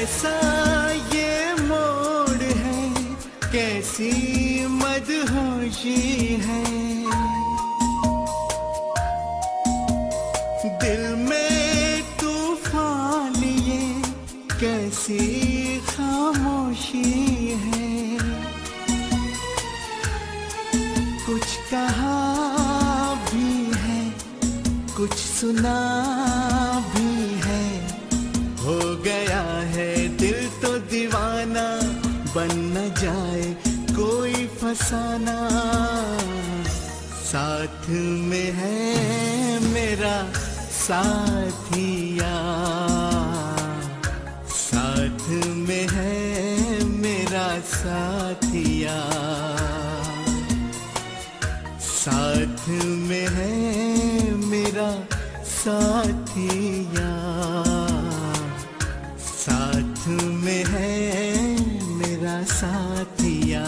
कैसा ये मोड़ है, कैसी मदहोशी है, दिल में तूफान ये कैसी खामोशी है। कुछ कहा भी है, कुछ सुना भी है, हो गया है दिल तो दीवाना, बन न जाए कोई फसाना। साथ में है मेरा साथिया, साथ में है मेरा साथिया, साथ में है मेरा साथिया, साथ में है मेरा साथिया।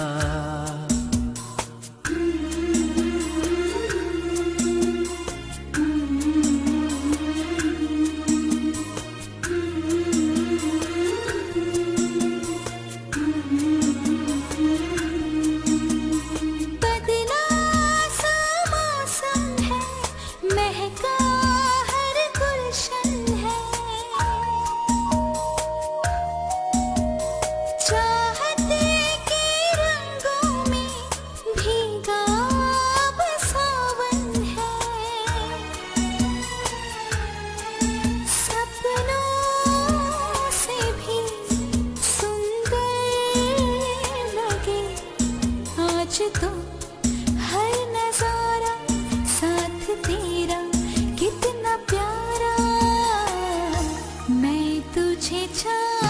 तो हर नजारा साथ तेरा कितना प्यारा, मैं तुझे चाहती